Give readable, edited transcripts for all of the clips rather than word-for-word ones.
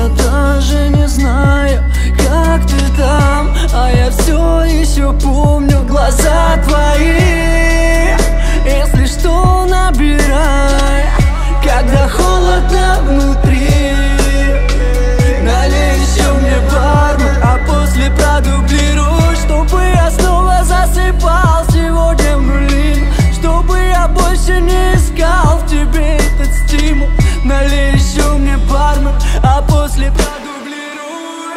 я даже не знаю, как ты там, а я все еще помню глаза твои. Если что, набирай, когда холодно внутри. Налей еще мне бармен, а после продублируй, чтобы я снова засыпал сегодня в нули, чтобы я больше не искал в тебе этот стимул. Налей еще мне бармен, а после продублируй.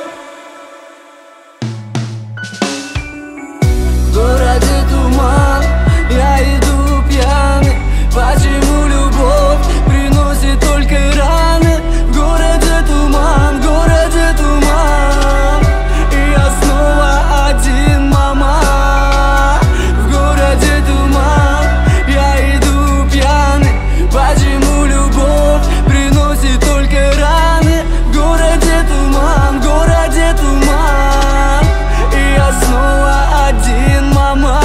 В городе туман, я иду пьяный. Почему любовь приносит только раны? В городе туман, и я снова один, мама. В городе туман, я иду пьяный. Почему любовь приносит только раны? В городе туман, и я снова один, мама.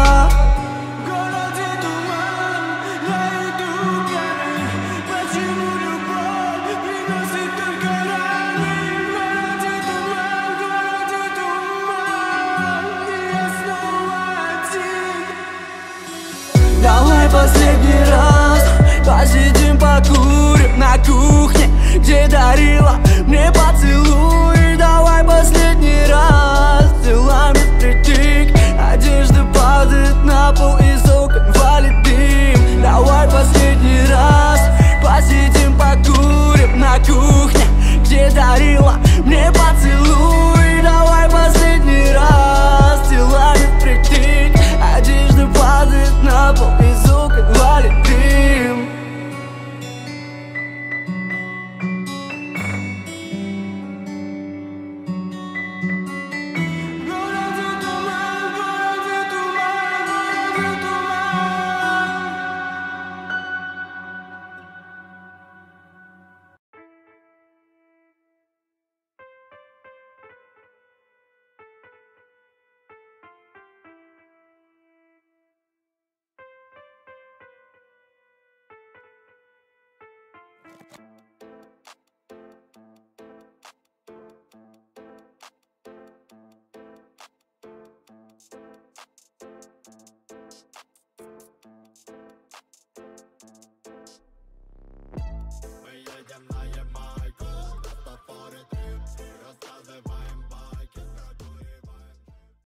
Давай последний раз посидим, покурим на кухне, где дарила мне поцелуй. Давай последний раз делами впритык, одежда падает на пол, из окон валит дым. Давай последний раз посидим, покурим на кухне, где дарила мне поцелуй. Давай последний раз делами впритык, одежда падает на пол, из окон валит дым. You